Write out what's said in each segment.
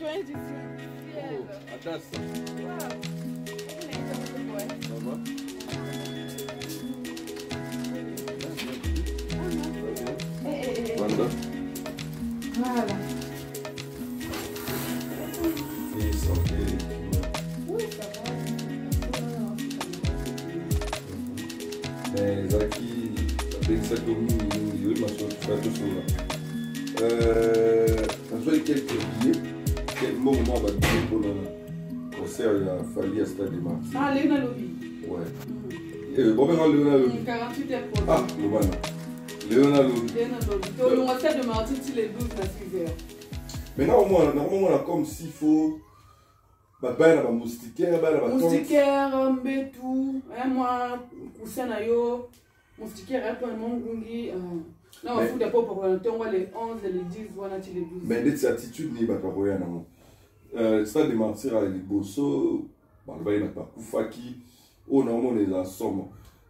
coin du ciel. Adas. Voilà. Voilà. Et santé. Oui, ça va. Mais Zaki, avec sa commune, il y a eu ma chose, pas tout ça. Ça fait quelques billets, quel moment va dire pour le concert, il a fallu à Stade de Mars. Ah, Léona Lobby. Ouais. Bon, maintenant, Léona Lobby. 48 heures pour Ah, le voilà. Léona Lobby. Léona Lobby. Donc, le Stade de Martin, c'est les 12 à 6 heures. Mais normalement, on a comme s'il faut. Bah, la moustiquaire, bah, la moustiquaire, mbétou, moi, coussin à yo, moustiquaire, un peu de mongungi. Non, on fout des pots pour le temps, les 11, les 10, voilà, les 12. Mais des attitudes, ni pas rien, non. Ça de mentir à les bossos, bah, le bail n'a pas koufaki, oh, normalement, les assommes.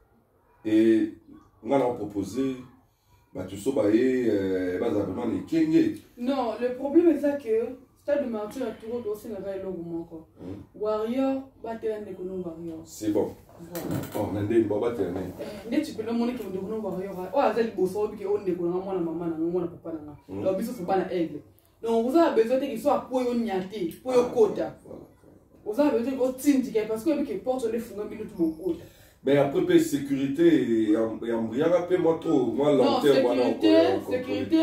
Et on a proposé, bah, tu sais, bah, bah, vraiment, les kenge. Non, le problème est ça que. Stade de Martin a toujours aussi le rail logo quoi. Warrior, battre un économie Warrior. C'est bon. Oh, on a des babas ternes. Dès tu peux le monnaie qui me donne Warrior. Oh, azali bosso qui on économie moi la maman na moi la papa na. Donc biso c'est pas na aigle. Donc vous avez besoin qu'ils soient pour yon nyate, pour yon quota. Vous avez besoin qu'on tindike parce que que porte les fonds minute mon quota. Mais après sécurité et rien rappelle moi trop moi l'antenne voilà. Sécurité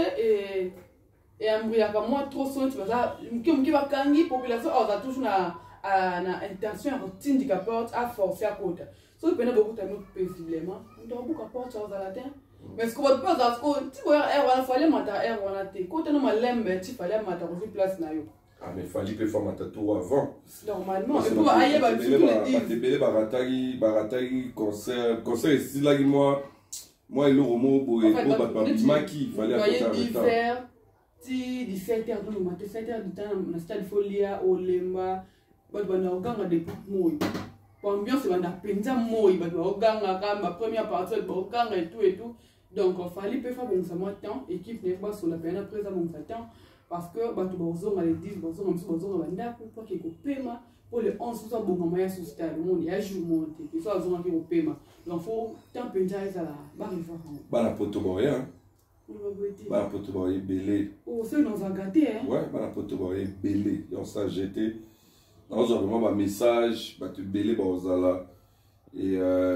et embryaka moi trop soin tu vas qui va kangi population on a toujours na intention de tindika porte à forcer à côté so pena beaucoup de nous paisiblement on doit beaucoup porte aux latin mais ce qu'on va pas dans ce tu vois on fallait mater on a té côté non malembe tu fallait mater sur place na yo ah mais fallait pas faire mater tout avant normalement et pour ailleurs ba tout les dire baratagi concert ici là moi il le romo boy pour maki fallait apporter ti 17h do matin 7h du temps na stade Folia Olemba ba bana oganga de moi ambiance bana penza moi ba oganga kama première partie ba oganga et tout donc il fallait faire bon ça moi temps équipe n'est pas sur la peine après ça bon ça temps parce que ba to bazonga les 10 bazonga banda pour que paiement pour le 11 ça bon moyen sur stade monde ya jour monter il faut azonga ki paiement donc faut temps penza ça là ba rifa ba la poto boya bah pour te voir belé. Oh c'est dans un gâté hein. Ouais bah pour te voir belé. On s'est jeté. Dans un vraiment un message bah tu belé bah aux ala et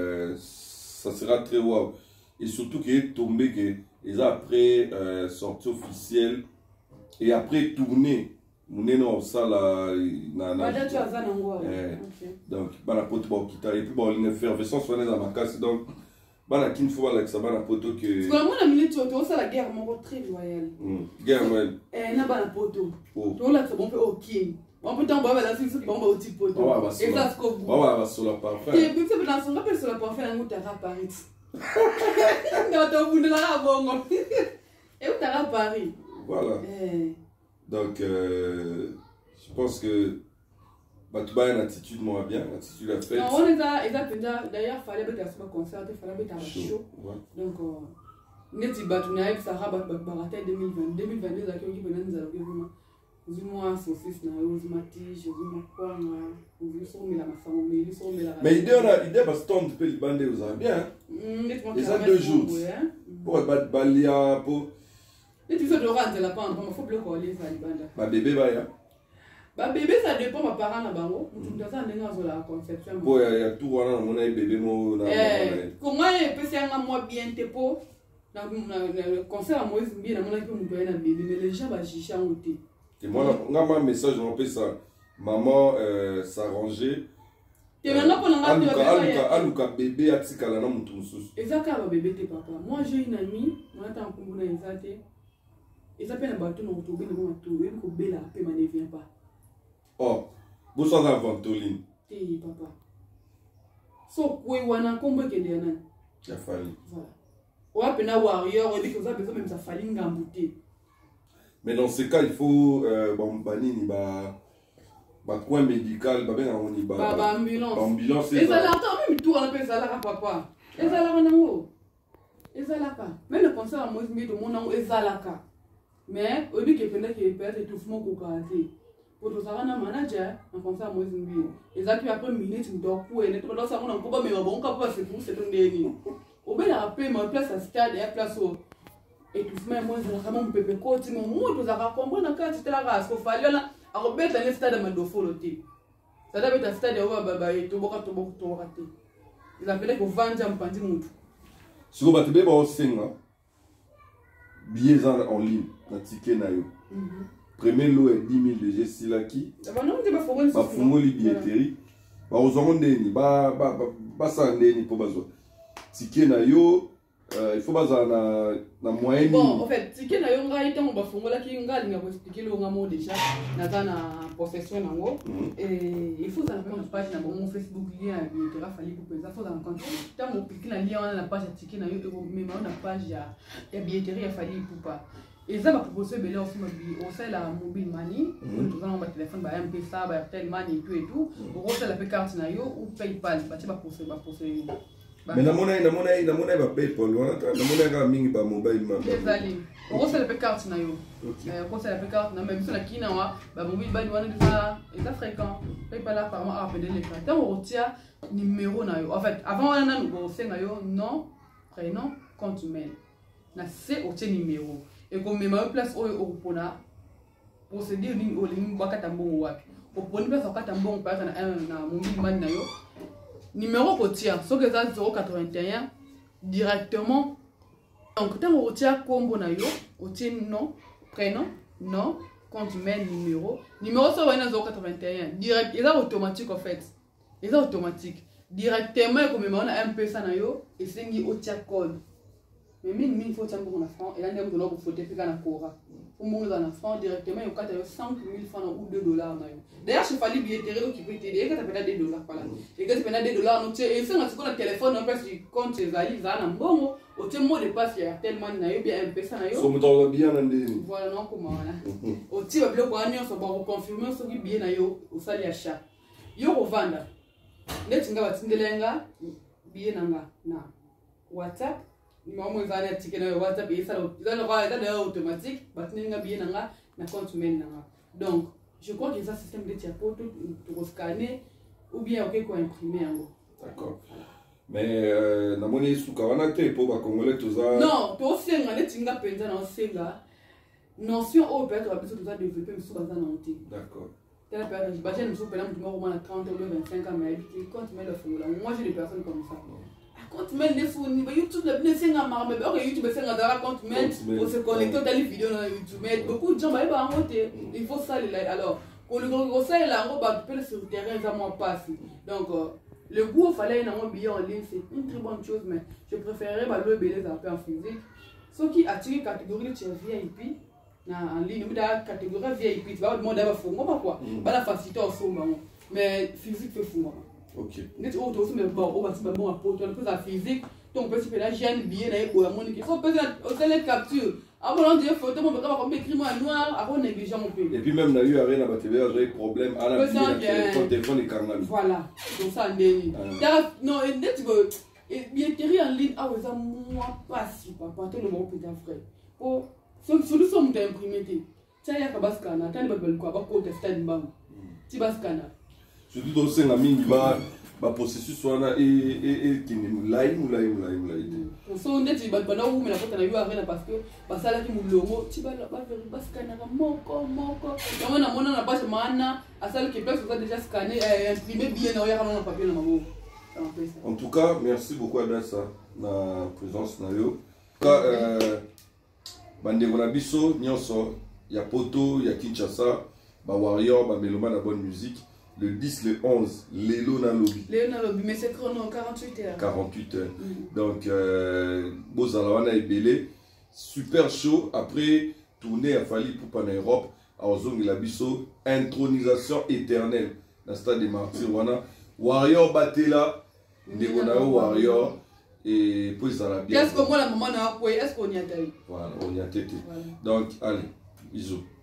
ça sera très wow et surtout qu'il est tombé que ils a après sortie officielle et après tourner mon énorme ça là donc bah pour te voir quitter et puis bon l'effervescence on est dans ma casse donc bana kin faut avec ça bana poto que parce que moi la minute tu ça la guerre mon très loyal guerre ouais na bana poto to là c'est bon peu aucun on peut t'en boire là c'est ce qui bon au type poto et ça ce qu'on va sur la parfum et puis c'est dans son rappel sur la parfum on t'a Paris non to vous là bon et on t'a Paris voilà donc je pense que bah tu as une attitude moins bien, attitude à faire. Non, on est là, d'ailleurs, il fallait être à ce concert, il fallait être à chaud. Donc, net batuna ça rabat baraté 2022 zakyo ki bana nzala ke vuma zuma saucisse na yo zuma tige zuma kwanga uviso mila masango meli so mela. Mais idée baston peut le bander aux bien. Et ça 2 jours. Pour battre balia pour et tu sais de rendre la pente, il faut bloquer les ça libanda. Ma bébé va ya. Ba bébé ça dépend ma parents na bango, mutu ça ndenga zo la conception. Bo ya tout wana mon bébé mo na. Comment peut c'est un mois bien tepo na le concert à Moïse bien na mona ki mutu na bébé mais les gens ba chicha ngoté. Et moi nga ma message on peut ça maman s'arranger. Et maintenant pour aluka bébé atikala na mutu mususu. Ezaka ba bébé te papa. Moi j'ai une amie, moi ta nkumbuna ezate. Ezapena bato na autobus na bato, et ko bela pe ma ne vient pas. Oh, vous êtes en ventoline. Eh, papa. So, quoi, wana kombo kende yana. Il a fallu. Voilà. Ou à peine warrior, et puis ça besoin même ça fallu ngambouté. Mais dans ce cas, il faut bon banini ba coin médical, ba ben on y ba ambulance. Ambulance. Et ça l'attend même tout on appelle ça là papa. Et ça là nango. Et ça là pas. Même le concert à Moïse de mon nango et ça là ka. Mais au lieu que pendant que perd étouffement ko kate. pour tout ça na manager en comme ça moi zimbi exactement après minute ndo pour et tout dans ça on encore mais bon quand pas c'est pour c'est ton déni au ben la paix ma place à stade et place au et tout ça moi je vraiment me pepe côté mon moi tout ça comprendre quand c'était la race qu'il fallait là à remettre dans le stade de Mandofoloté ça doit être un stade où baba et tout boka raté il appelait pour vendre un pandi mutu si vous battez bien au singa billets en ligne na ticket na yo premier lot est 10 000 de Gessilaki. Ba fungoli billetterie. Ba ozongondeni ba sandeni pour bazo. Ticket na yo il faut baza na moyen. Bon, en fait, ticket na yo ngai tango ba fungola ki ngali nga ko expliquer lo ngamo déjà na possession nango et il faut ça na page na mon Facebook lien billetterie fali pour pensa faut dans compte. Tango cliquer na lien na page ticket na yo même na page ya billetterie fali pour pas. Et ça va proposer belé aussi au sein la mobile money tout ça on va téléphone ba M-Pesa ba Airtel Money et tout on reçoit la carte na yo ou PayPal ba ti ba poser mais na mona ba PayPal na ga mingi ba mobile money désolé on reçoit la carte na yo on reçoit la carte na même sur la kina wa ba mobile money wana déjà est fréquent PayPal apparemment a appelé les cartes on retient numéro na yo en fait avant wana nous senga yo nom prénom compte mail na c'est au numéro et comme même place au pona procédure ni au ligne bakata mbongo wapi pour poni place bakata mbongo par na mobile money na yo numéro kotia so que ça 081 directement donc tant on retient combo na yo otie nom prénom nom compte mail numéro ça va na 081 direct et ça automatique en fait et ça automatique directement comme même on a un peu ça na yo et c'est ngi otia code mais mine faut ça pour na franc et là on doit faut faire na kora pour mon dans franc directement il y a 5 000 francs ou $2 na yo d'ailleurs je fallait billetterie qui peut t'aider quand tu payes $2 par là et quand tu payes $2 non et c'est sur le téléphone on peut se compte valise na mbongo au te mot de passe ya tellement na yo bien un peu ça na yo so muto bien ndeni voilà non comment là au ti ba bloc wa nyonso ba confirmer so ki bien na yo au sali achat yo revendre ndeti nga batindelenga bien nanga na WhatsApp numéro ezana ticket na WhatsApp et ça là automatique batinga bien nanga na compte mail nanga donc je crois que ça système de tiapo tout scanner ou bien OK quoi imprimer en d'accord mais na moni suka wana te po ba congolais tout ça non to senga ne tinga penza na senga notion au peut-être ba tout ça développer musu baza na onti d'accord telle période ba j'ai musu pela mutu mo na 30 ou 25 ans mais compte mail la moi j'ai des personnes comme ça compte mail des fournis ba YouTube la bien senga marme ba OK YouTube senga dara compte mail pour se connecter dans les vidéos dans YouTube mais beaucoup de gens ba en côté il faut ça alors pour le gros ça là on va peut sur le terrain ça moi passe donc le goût fallait un billet en ligne c'est une très bonne chose mais je préférerais le billet un peu en physique ce qui attire catégorie de VIP en ligne mais la catégorie VIP tu vas demander à fou moi quoi pas la facilité au son mais physique fait fou moi OK net auto aussi mais bon on va se bon à pour toi plus à physique donc peut se la gêne billet là pour mon il faut peut-être au télé capture avant on dit photo mon pas comme écrit moi noir avant négligeant mon peu et puis même na eu rien na batebe avec problème à la téléphone et carnal voilà donc ça ndeni non et net et billetterie en ligne ah ça moi pas si papa tout le monde peut frère pour solution d'imprimé ça y a ka baskana tani babel quoi ba ko tester mbam ti baskana surtout dans ce mingi ba processus wana et qui mulai so ndeti ba na wu mena kota na yo arena parce que basala ki mulongo ti ba baskana moko na mona na page mana asala ki place ça déjà scanner imprimer bien na ya na papier na mabo en tout cas merci beaucoup Adassa na présence na yo ka bande na biso nyonso ya poto ya Kinshasa ba warrior ba meloma na bonne musique le 10 le 11 Léona Lobby mais c'est chrono 48 heures 48 heures donc bozala et belé super chaud après tourner à Fali pour en Europe à Ozongi la biso intronisation éternelle dans le stade des martyrs wana warrior batela ndegona warrior et puis ça la bien qu'est-ce que moi la maman na quoi est-ce qu'on y a voilà on y a tête donc allez bisous